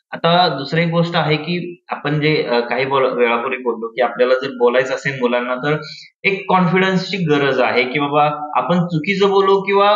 आता दुसरी एक गोष्ट आहे, की आपण जे काही वेळापूर्वी बोललो, की आपल्याला जर बोलायचं असेल मुलांना तर एक कॉन्फिडन्सची गरज आहे, की बाबा आपण चुकीचं बोलू किंवा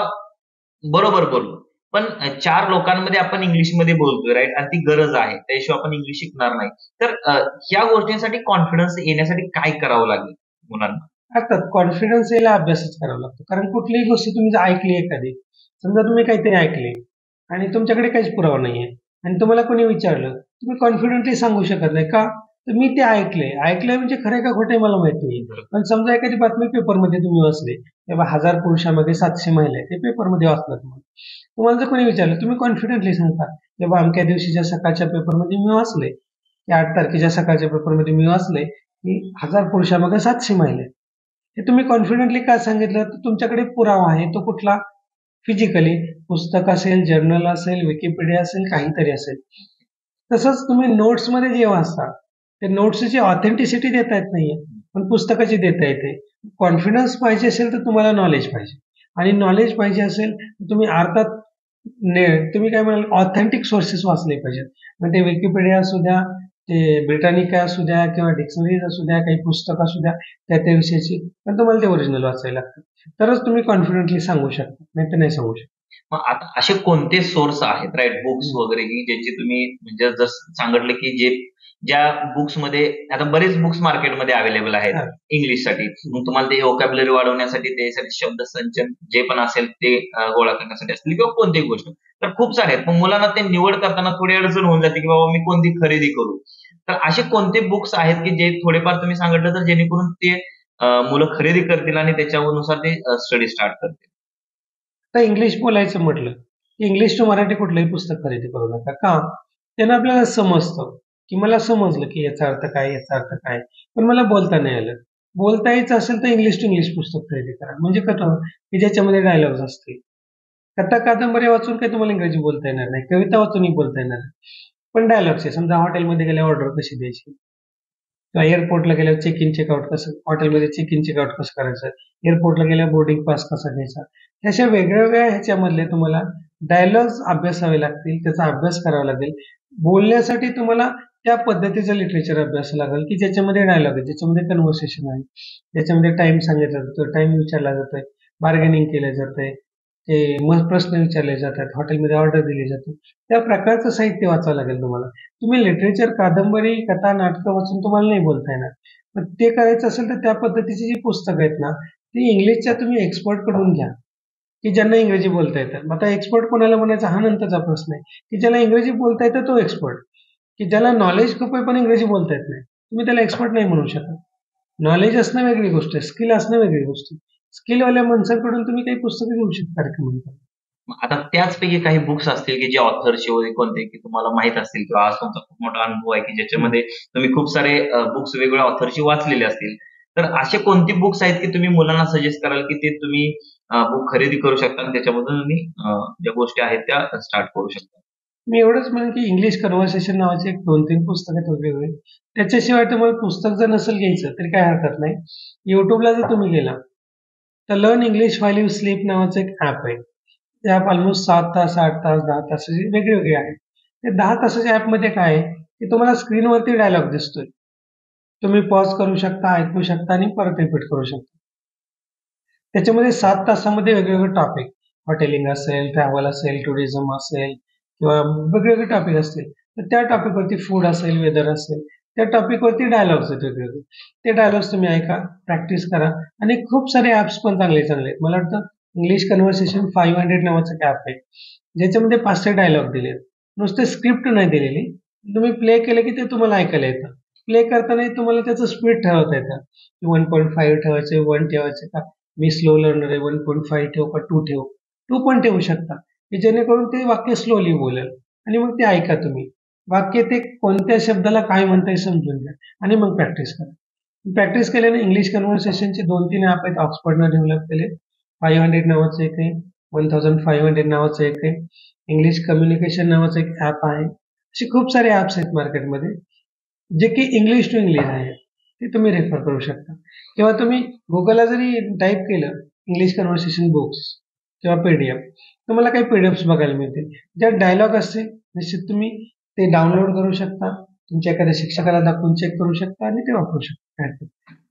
बरोबर बोललो. पण 4 लोकांमध्ये आपण इंग्लिशमध्ये बोलतोय राइट आणि ती गरज आहे. त्याशिवाय आपण इंग्लिश शिकणार नाही. तर ह्या गोष्टींसाठी कॉन्फिडन्स येण्यासाठी काय करावं लागेल मुलांना? अर्थात कॉन्फिडन्स यायला अभ्यासच करावा लागतो. कारण कुठलीही गोष्ट तुम्ही जर ऐकली एखादी, समजा तुम्ही काहीतरी ऐकले आणि तुमच्याकडे काहीच पुरावा नाहीये आणि तुम्हाला कोणी विचारलं, तुम्ही कॉन्फिडेंटली सांगू शकत नाही. का? तर मी ते ऐकलंय. ऐकलंय म्हणजे खरं का खोटं आहे मला माहित नाही. पण समजा एखादी बातमी पेपरमध्ये तुम्ही वाचली, तेव्हा 1000 पुरुषांमागे 700 महिला आहेत. ते पेपरमध्ये वाचलं तुम्हाला. तुम्हाला जर कोणी विचारलं, तुम्ही कॉन्फिडेंटली सांगता, तेव्हा अमक्या दिवशीच्या सकाळच्या पेपरमध्ये मी वाचलंय, की 8 तारखेच्या सकाळच्या पेपरमध्ये मी वाचलंय, की 1000 पुरुषांमागे 700 महिला आहेत. हे तुम्ही कॉन्फिडेंटली का सांगितलं? तर तुमच्याकडे पुरावा आहे. तो कुठला? फिजिकली पुस्तक असेल, जर्नल असेल, विकिपीडिया असेल, काहीतरी असेल. तसंच तुम्ही नोट्समध्ये जे वाचता, ते नोट्सची ऑथेंटिसिटी देता येत नाहीये, पण पुस्तकाची देता येते. कॉन्फिडन्स पाहिजे असेल तर तुम्हाला नॉलेज पाहिजे आणि नॉलेज पाहिजे असेल तर तुम्ही अर्थात तुम्ही काय म्हणाल ऑथेंटिक सोर्सेस वाचले पाहिजेत. मग ते विकिपीडिया असू द्या, ते ब्रिटानिका असू द्या किंवा डिक्शनरीज असू द्या, काही पुस्तक असू द्या त्या विषयाची, पण तुम्हाला ते ओरिजिनल वाचायला लागतं. तरच तुम्ही कॉन्फिडेंटली सांगू शकता, नाही तर नाही सांगू शकता. मग आता असे कोणते सोर्स आहेत राइट बुक्स वगैरे की ज्याची तुम्ही म्हणजे जसं सांगितलं की ज्या बुक्समध्ये आता बरेच बुक्स मार्केटमध्ये अवेलेबल आहेत हा. इंग्लिशसाठी. मग तुम्हाला ते व्होकॅब्युलरी वाढवण्यासाठी त्यासाठी शब्दसंचन जे पण असेल ते गोळा करण्यासाठी असतील किंवा कोणतीही गोष्ट. तर खूप सारे आहेत. मग मुलांना ते निवड करताना थोडी अडचण होऊन जाते, की बाबा मी कोणती खरेदी करू? तर असे कोणते बुक्स आहेत, की जे थोडेफार तुम्ही सांगितलं तर जेणेकरून ते मुलं खरेदी करतील आणि त्याच्यानुसार ते स्टडी स्टार्ट करतील? तर इंग्लिश बोलायचं म्हटलं, की इंग्लिश टू मराठी कुठलंही पुस्तक खरेदी करू नका. का? त्यानं आपल्याला समजतं, की मला समजलं, की याचा अर्थ काय, याचा अर्थ काय. पण मला बोलता नाही आलं. बोलता यायचं असेल तर इंग्लिश टू इंग्लिश पुस्तक खरेदी करा. म्हणजे कसं, की ज्याच्यामध्ये डायलॉग्स असतील. कथा कादंबरी वाचून काही तुम्हाला इंग्रजी बोलता येणार नाही. कविता वाचूनही बोलता येणार नाही. पण डायलॉग्स आहे. समजा हॉटेलमध्ये गेल्यावर ऑर्डर कशी द्यायची? किंवा एअरपोर्टला गेल्यावर चेक इन चेकआउट कसं, हॉटेलमध्ये चेक इन चेकआउट कसं करायचं, एअरपोर्टला गेल्यावर बोर्डिंग पास कसा घ्यायचा, अशा वेगळ्या ह्याच्यामधले तुम्हाला डायलॉग्स अभ्यासावे लागतील, त्याचा अभ्यास करावा लागेल. बोलण्यासाठी तुम्हाला त्या पद्धतीचं लिटरेचर अभ्यासावं लागेल, की ज्याच्यामध्ये डायलॉग आहे, ज्याच्यामध्ये कन्व्हर्सेशन आहे, ज्याच्यामध्ये टाइम सांगितला जातो, टाइम विचारला जातोय, बार्गेनिंग केलं जातंय, ते मग प्रश्न विचारले जातात, हॉटेलमध्ये ऑर्डर दिली जाते. त्या प्रकारचं साहित्य वाचावं लागेल तुम्हाला. तुम्ही लिटरेचर, कादंबरी, कथा, नाटकं वाचून तुम्हाला नाही बोलता येणार. पण ते करायचं असेल तर त्या पद्धतीची जी पुस्तकं आहेत ना, ती इंग्लिशच्या तुम्ही एक्सपर्टकडून घ्या, की ज्यांना इंग्रजी बोलता येतं. मग आता एक्सपर्ट कोणाला म्हणायचा हा नंतरचा प्रश्न आहे, की ज्याला इंग्रजी बोलता येतं तो एक्सपर्ट, की ज्याला नॉलेज खूप आहे पण इंग्रजी बोलता येत नाही. तुम्ही त्याला एक्सपर्ट नाही म्हणू शकत. नॉलेज असणं वेगळी गोष्ट आहे, स्किल असणं वेगळी गोष्ट आहे. स्किलवाल्या माणसांकडून तुम्ही काही पुस्तकं घेऊ शकता recommend करून. मग आता त्याचपैकी काही बुक्स असतील, की जे ऑथरचे वगैरे कोणते, की तुम्हाला माहीत असतील किंवा आज तुमचा खूप मोठा अनुभव आहे, की हं. ज्याच्यामध्ये तुम्ही खूप सारे बुक्स वेगवेगळ्या ऑथरची वाचलेले असतील. तर असे कोणते बुक्स आहेत, की तुम्ही मुलांना सजेस्ट कराल, की ते तुम्ही बुक खरेदी करू शकता आणि त्याच्यामधून तुम्ही ज्या गोष्टी आहेत त्या स्टार्ट करू शकता? मी एवढंच म्हणेन की इंग्लिश कन्व्हर्सेशन नावाचे एक 2-3 पुस्तक आहेत वेगवेगळे. त्याच्याशिवाय तुम्हाला पुस्तक जर नसेल घ्यायचं तरी काही हरकत नाही. YouTubeला जर तुम्ही गेला, तर learn English while you sleep नावाचं एक ॲप आहे. ते ॲप ऑलमोस्ट 7 तास, 8 तास, 10 तास असे वेगळे आहेत. ते 10 तासाच्या ॲपमध्ये काय आहे, की तुम्हाला स्क्रीनवरती डायलॉग दिसतोय. तुम्ही पॉज करू शकता, ऐकू शकता आणि परत रिपीट करू शकता. त्याच्यामध्ये 7 तासामध्ये वेगवेगळे टॉपिक, हॉटेलिंग असेल, ट्रॅव्हल असेल, टुरिझम असेल किंवा वेगवेगळे टॉपिक असतील. तर त्या टॉपिकवरती फूड असेल, वेदर असेल, त्या टॉपिकवरती डायलॉग्स आहेत वेगवेगळे. ते डायलॉग्स तुम्ही ऐका, प्रॅक्टिस करा आणि खूप सारे ॲप्स पण चांगले आहेत. मला वाटतं इंग्लिश कन्व्हर्सेशन 500 नावाचं एक ॲप आहे, ज्याच्यामध्ये 500 डायलॉग दिलेत. नुसते स्क्रिप्ट नाही दिलेली. तुम्ही प्ले केलं की ते तुम्हाला ऐकायला येतं. प्ले करतानाही तुम्हाला त्याचं स्पीड ठरवता येतं. 1.5 ठेवायचं, 1 ठेवायचं का? मी स्लो लर्नर आहे 1.5 ठेवू का 2 ठेवू? 2 पण ठेवू शकता, की जेणेकरून ते वाक्य स्लोली बोलेल आणि मग ते ऐका तुम्ही. वाक्य ते कोणत्या शब्दाला काय म्हणताय समजून घ्या आणि मग प्रॅक्टिस करा. प्रॅक्टिस केल्याने इंग्लिश कन्व्हर्सेशनचे 2-3 ॲप आहेत ऑक्सफर्डनं डेव्हलप केले. 500 नावाचं एक आहे, 1500 नावाचं एक आहे, इंग्लिश कम्युनिकेशन नावाचं एक ॲप आहे. असे खूप सारे ॲप्स आहेत मार्केटमध्ये, जे की इंग्लिश टू इंग्लिश आहेत. ते तुम्ही रेफर करू शकता किंवा तुम्ही Googleला जरी टाइप केलं इंग्लिश कन्व्हर्सेशन बुक्स किंवा पीडीएफ, तुम्हाला काही पीडीएफ्स बघायला मिळतील. ज्यात डायलॉग असतील निश्चित तुम्ही ते डाउनलोड करू शकता, तुमच्या एखाद्या शिक्षकाला दाखवून चेक करू शकता आणि ते वापरू शकता. काय हरकत नाही.